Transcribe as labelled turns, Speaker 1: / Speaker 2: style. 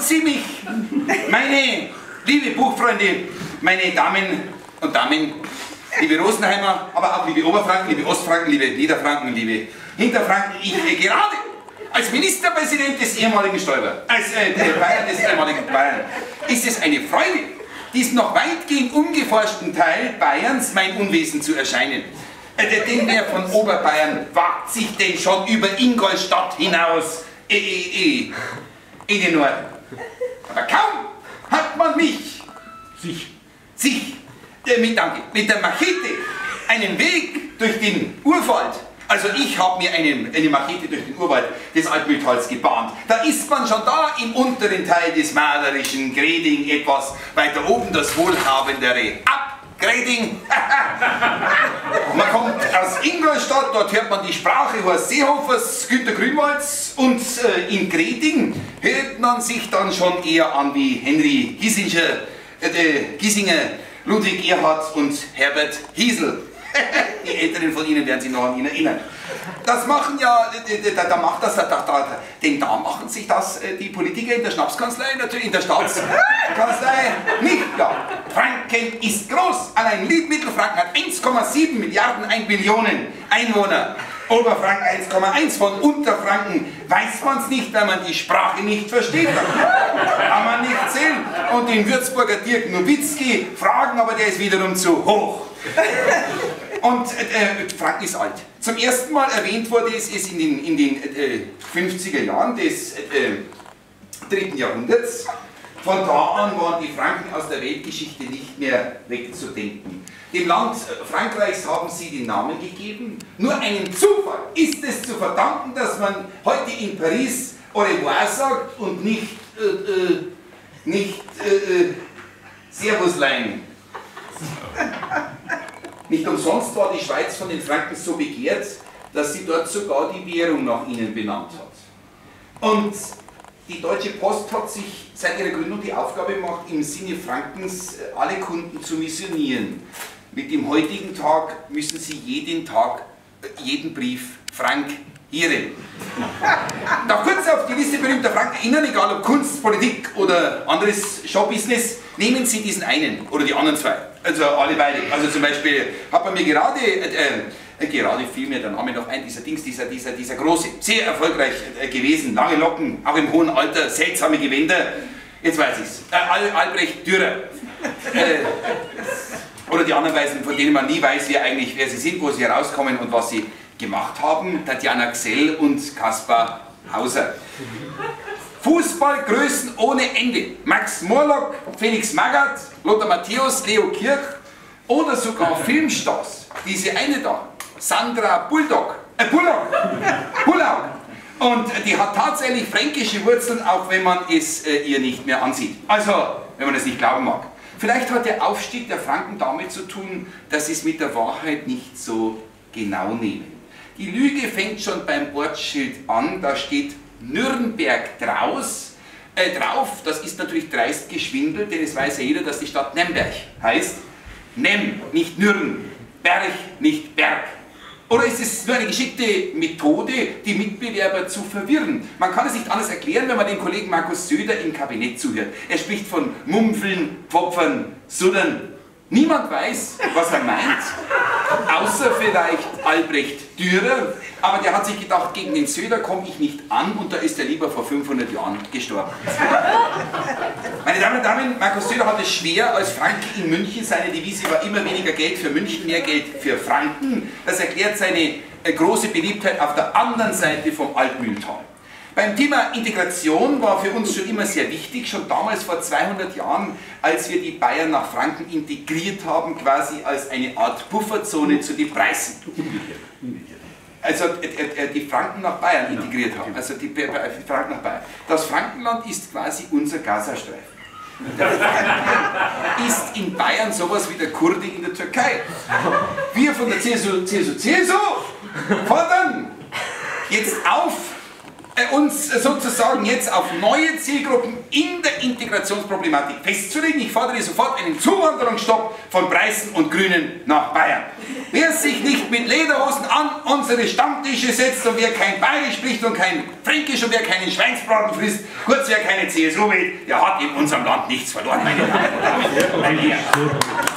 Speaker 1: Sie mich, meine liebe Buchfreunde, meine Damen und Damen, liebe Rosenheimer, aber auch liebe Oberfranken, liebe Ostfranken, liebe Niederfranken, liebe Hinterfranken, ich gerade als Ministerpräsident des ehemaligen Stoiber, Bayern, des ehemaligen Bayern, ist es eine Freude, diesem noch weitgehend ungeforschten Teil Bayerns mein Unwesen zu erscheinen. Denn wer von Oberbayern wagt sich denn schon über Ingolstadt hinaus in den Norden? Aber kaum hat man mich, danke, mit der Machete einen Weg durch den Urwald, also ich habe mir eine Machete durch den Urwald des Altmühltals gebahnt. Da ist man schon da im unteren Teil des malerischen Greding, etwas weiter oben das wohlhabendere Greding. Man kommt aus Ingolstadt, dort hört man die Sprache Horst Seehofers, Günter Grünwalds, und in Greding hört man sich dann schon eher an wie Henry Giesinger, Ludwig Erhard und Herbert Hiesel. Die Älteren von Ihnen werden sich noch an ihn erinnern. Das machen ja, da machen sich das die Politiker in der Schnapskanzlei, natürlich in der Staatskanzlei nicht. Ja, Franken ist groß. Allein Mittelfranken hat 1,7 Milliarden Billionen Einwohner. Oberfranken 1,1, von Unterfranken weiß man es nicht, weil man die Sprache nicht versteht. Kann man nicht zählen. Und den Würzburger Dirk Nowitzki fragen, aber der ist wiederum zu hoch. Und Franken ist alt. Zum ersten Mal erwähnt wurde es in den 50er Jahren des 3. Jahrhunderts. Von da an waren die Franken aus der Weltgeschichte nicht mehr wegzudenken. Dem Land Frankreichs haben sie den Namen gegeben. Nur einem Zufall ist es zu verdanken, dass man heute in Paris au revoir sagt und nicht Servuslein. Nicht umsonst war die Schweiz von den Franken so begehrt, dass sie dort sogar die Währung nach ihnen benannt hat. Und die Deutsche Post hat sich seit ihrer Gründung die Aufgabe gemacht, im Sinne Frankens alle Kunden zu missionieren. Mit dem heutigen Tag müssen sie jeden Brief frankieren. Noch kurz auf die Liste berühmter Franken erinnern, egal ob Kunst, Politik oder anderes Showbusiness, nehmen Sie diesen einen oder die anderen zwei. Also alle beide. Also zum Beispiel hat man mir gerade fiel mir der Name noch ein, dieser große, sehr erfolgreich gewesen, lange Locken, auch im hohen Alter, seltsame Gewänder. Jetzt weiß ich's. Albrecht Dürer. Oder die anderen Weisen, von denen man nie weiß, wer sie sind, wo sie herauskommen und was sie gemacht haben. Tatjana Gsell und Kaspar Hauser. Fußballgrößen ohne Ende. Max Morlock, Felix Magath, Lothar Matthäus, Leo Kirch oder sogar Filmstars. Diese eine da, Sandra Bullock. Und die hat tatsächlich fränkische Wurzeln, auch wenn man es ihr nicht mehr ansieht. Also, wenn man es nicht glauben mag. Vielleicht hat der Aufstieg der Franken damit zu tun, dass sie es mit der Wahrheit nicht so genau nehmen. Die Lüge fängt schon beim Ortsschild an, da steht Nürnberg drauf, das ist natürlich dreist geschwindelt, denn es weiß ja jeder, dass die Stadt Nürnberg heißt. Nem, nicht Nürnberg, nicht Berg. Oder ist es nur eine geschickte Methode, die Mitbewerber zu verwirren? Man kann es nicht anders erklären, wenn man dem Kollegen Markus Söder im Kabinett zuhört. Er spricht von Mumpfeln, Pfopfern, Suddern. Niemand weiß, was er meint, außer vielleicht Albrecht Dürer, aber der hat sich gedacht, gegen den Söder komme ich nicht an und da ist er lieber vor 500 Jahren gestorben. Meine Damen und Herren, Markus Söder hatte es schwer als Franke in München, seine Devise war immer weniger Geld für München, mehr Geld für Franken. Das erklärt seine große Beliebtheit auf der anderen Seite vom Altmühltal. Beim Thema Integration war für uns schon immer sehr wichtig, schon damals vor 200 Jahren, als wir die Bayern nach Franken integriert haben, quasi als eine Art Pufferzone zu den Preußen. Also die Franken nach Bayern integriert haben, also die Franken nach Bayern. Das Frankenland ist quasi unser Gazastreifen. Der Franken ist in Bayern sowas wie der Kurde in der Türkei. Wir von der CSU fordern jetzt auf, uns sozusagen jetzt auf neue Zielgruppen in der Integrationsproblematik festzulegen. Ich fordere sofort einen Zuwanderungsstopp von Preußen und Grünen nach Bayern. Wer sich nicht mit Lederhosen an unsere Stammtische setzt und wer kein Bayerisch spricht und kein Fränkisch und wer keinen Schweinsbraten frisst, kurz wer keine CSU wählt, der hat in unserem Land nichts verloren, meine Damen und Herren.